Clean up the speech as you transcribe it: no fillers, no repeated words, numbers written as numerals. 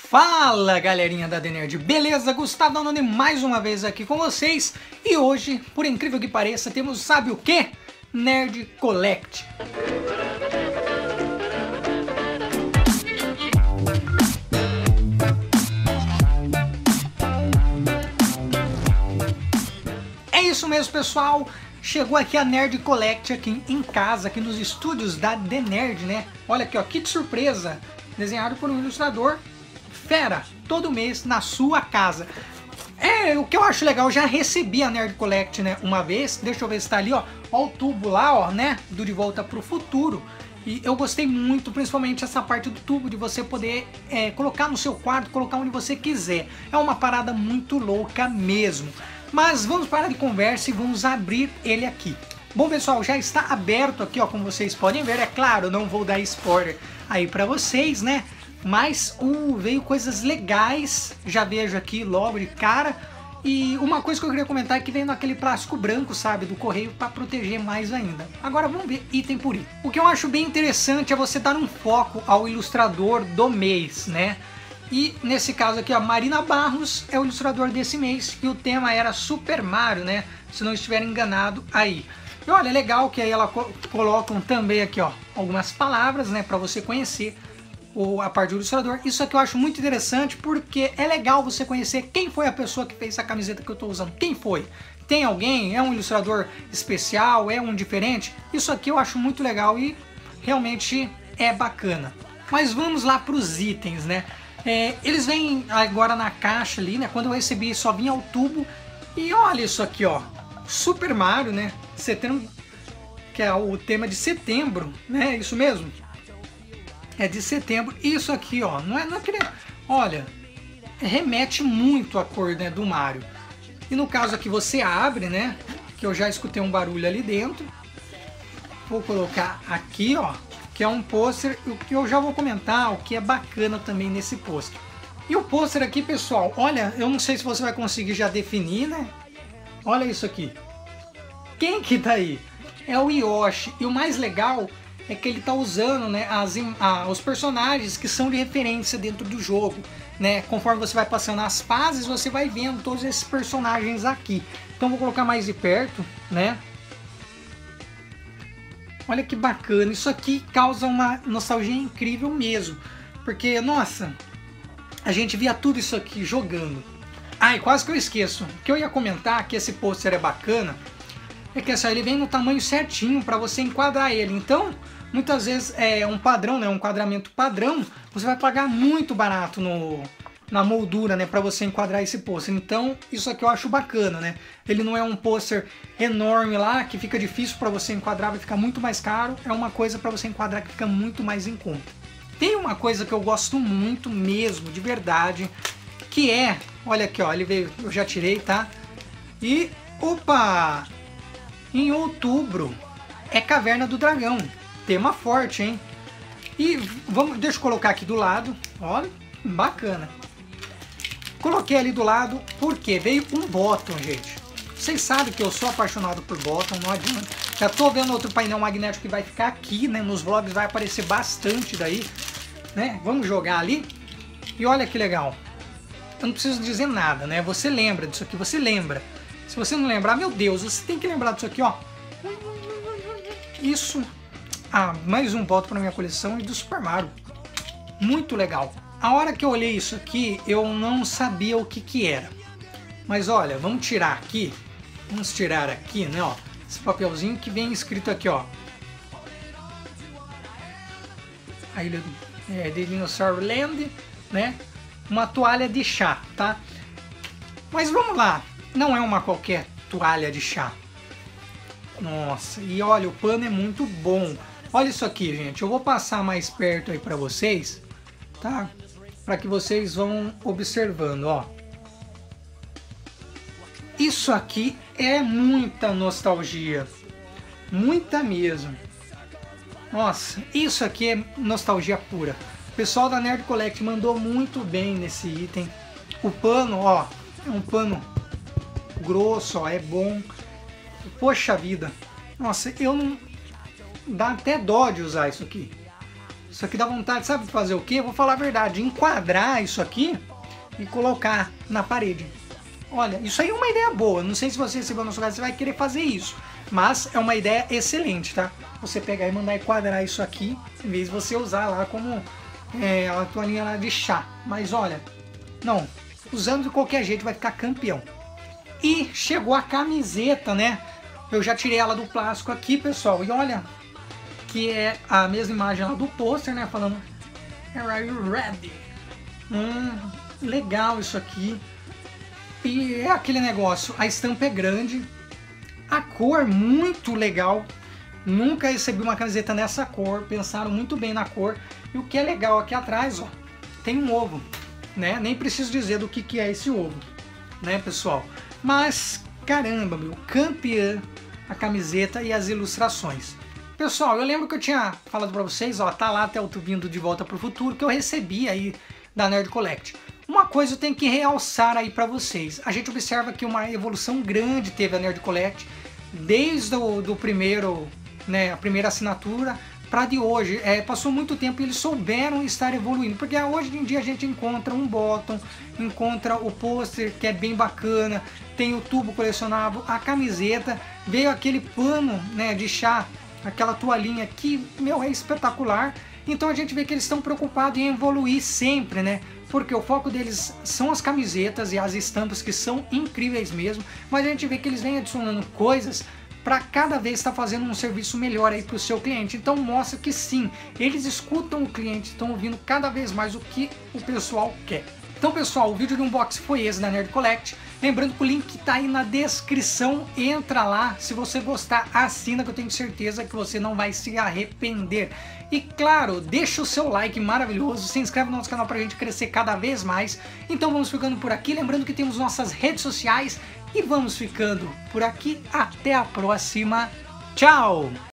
Fala galerinha da TheNerd, beleza? Gustavo Danone mais uma vez aqui com vocês. E hoje, por incrível que pareça, temos, sabe o que? Nerd Collect. É isso mesmo, pessoal. Chegou aqui a Nerd Collect aqui em casa, aqui nos estúdios da TheNerd, né? Olha aqui, ó, que surpresa! Desenhado por um ilustrador fera, todo mês na sua casa. O que eu acho legal, eu já recebi a Nerd Collect, né, uma vez. Deixa eu ver se tá ali, ó o tubo lá, ó, né, do De Volta pro Futuro. E eu gostei muito, principalmente essa parte do tubo, de você poder colocar no seu quarto, colocar onde você quiser. É uma parada muito louca mesmo. Mas vamos parar de conversa e vamos abrir ele aqui. Bom, pessoal, já está aberto aqui, ó, como vocês podem ver. É claro, não vou dar spoiler aí pra vocês, né? Mas veio coisas legais, já vejo aqui logo de cara. E uma coisa que eu queria comentar é que veio naquele plástico branco, sabe, do correio, para proteger mais ainda. Agora vamos ver item por item. O que eu acho bem interessante é você dar um foco ao ilustrador do mês, né? E nesse caso aqui, a Marina Barros é o ilustrador desse mês, e o tema era Super Mario, né? Se não estiver enganado aí. E olha, é legal que aí ela colocam também aqui, ó, algumas palavras, né, para você conhecer a parte do ilustrador. Isso aqui eu acho muito interessante porque é legal você conhecer quem foi a pessoa que fez essa camiseta que eu estou usando. Quem foi? Tem alguém? É um ilustrador especial? É um diferente? Isso aqui eu acho muito legal e realmente é bacana. Mas vamos lá para os itens, né? Eles vêm agora na caixa ali, né? Quando eu recebi só vinha o tubo. E olha isso aqui, ó. Super Mario, né? Setembro, que é o tema de setembro, né? Isso mesmo? É de setembro. Isso aqui, ó, não é aquele... Olha, remete muito à cor, né, do Mario. E no caso aqui você abre, né, que eu já escutei um barulho ali dentro. Vou colocar aqui, ó, que é um pôster, o que eu já vou comentar, o que é bacana também nesse pôster. E o pôster aqui, pessoal, olha, eu não sei se você vai conseguir já definir, né? Olha isso aqui. Quem que tá aí? É o Yoshi. E o mais legal é que ele tá usando, né, os personagens que são de referência dentro do jogo, né? Conforme você vai passando as fases, você vai vendo todos esses personagens aqui. Então vou colocar mais de perto, né? Olha que bacana, isso aqui causa uma nostalgia incrível mesmo, porque, nossa, a gente via tudo isso aqui jogando. E quase que eu esqueço, o que eu ia comentar, que esse pôster é bacana, é que assim, ele vem no tamanho certinho para você enquadrar ele. Então, muitas vezes é um padrão, né, um enquadramento padrão, você vai pagar muito barato na moldura, né, para você enquadrar esse pôster. Então, isso aqui eu acho bacana, né? Ele não é um pôster enorme lá, que fica difícil para você enquadrar, vai ficar muito mais caro. É uma coisa para você enquadrar que fica muito mais em conta. Tem uma coisa que eu gosto muito mesmo, de verdade, que é... Olha aqui, ó, ele veio, eu já tirei, tá? E, opa! Em outubro é Caverna do Dragão. Tema forte, hein? E deixa eu colocar aqui do lado. Olha, bacana. Coloquei ali do lado porque veio um bottom, gente. Vocês sabem que eu sou apaixonado por bottom, não adianta. Já tô vendo outro painel magnético que vai ficar aqui, né? Nos vlogs vai aparecer bastante daí, né? Vamos jogar ali. E olha que legal. Eu não preciso dizer nada, né? Você lembra disso aqui, você lembra. Se você não lembrar, meu Deus, você tem que lembrar disso aqui, ó. Isso. Mais um voto para minha coleção e do Super Mario. Muito legal. A hora que eu olhei isso aqui, eu não sabia o que era. Mas olha, vamos tirar aqui. Vamos tirar aqui, né, ó. Esse papelzinho que vem escrito aqui, ó. A ilha de Dinosaur Land, né? Uma toalha de chá, tá? Mas vamos lá. Não é uma qualquer toalha de chá. Nossa, e olha, o pano é muito bom. Olha isso aqui, gente. Eu vou passar mais perto aí pra vocês, tá? Para que vocês vão observando, ó. Isso aqui é muita nostalgia. Muita mesmo. Nossa, isso aqui é nostalgia pura. O pessoal da Nerd Collect mandou muito bem nesse item. O pano, ó, é um pano grosso, ó, é bom. Poxa vida. Nossa, eu não... Dá até dó de usar isso aqui. Isso aqui dá vontade, sabe de fazer o quê? Vou falar a verdade, enquadrar isso aqui e colocar na parede. Olha, isso aí é uma ideia boa. Não sei se você recebeu na sua casa, você vai querer fazer isso. Mas é uma ideia excelente, tá? Você pegar e mandar enquadrar isso aqui, em vez de você usar lá como a toalhinha lá de chá. Mas olha, não, usando de qualquer jeito vai ficar campeão. E chegou a camiseta, né? Eu já tirei ela do plástico aqui, pessoal. E olha, que é a mesma imagem lá do pôster, né? Falando, are you ready? Legal isso aqui. E é aquele negócio, a estampa é grande, a cor muito legal. Nunca recebi uma camiseta nessa cor, pensaram muito bem na cor. E o que é legal aqui atrás, ó, tem um ovo, né? Nem preciso dizer do que é esse ovo, né, pessoal? Mas, caramba, meu, campeã a camiseta e as ilustrações. Pessoal, eu lembro que eu tinha falado pra vocês, ó, tá lá até o Tubinho do De Volta pro Futuro, que eu recebi aí da Nerd Collect. Uma coisa eu tenho que realçar aí pra vocês. A gente observa que uma evolução grande teve a Nerd Collect, desde o primeiro, né, a primeira assinatura, para de hoje. Passou muito tempo e eles souberam estar evoluindo, porque hoje em dia a gente encontra um bottom, encontra o pôster que é bem bacana, tem o tubo colecionável, a camiseta, veio aquele pano, né, de chá, aquela toalhinha que, meu, é espetacular. Então a gente vê que eles estão preocupados em evoluir sempre, né? Porque o foco deles são as camisetas e as estampas, que são incríveis mesmo, mas a gente vê que eles vêm adicionando coisas para cada vez estar fazendo um serviço melhor aí para o seu cliente. Então mostra que sim, eles escutam o cliente, estão ouvindo cada vez mais o que o pessoal quer. Então, pessoal, o vídeo de unboxing foi esse da Nerd Collect. Lembrando que o link tá aí na descrição, entra lá. Se você gostar, assina, que eu tenho certeza que você não vai se arrepender. E claro, deixa o seu like maravilhoso, se inscreve no nosso canal pra gente crescer cada vez mais. Então vamos ficando por aqui, lembrando que temos nossas redes sociais e vamos ficando por aqui. Até a próxima, tchau!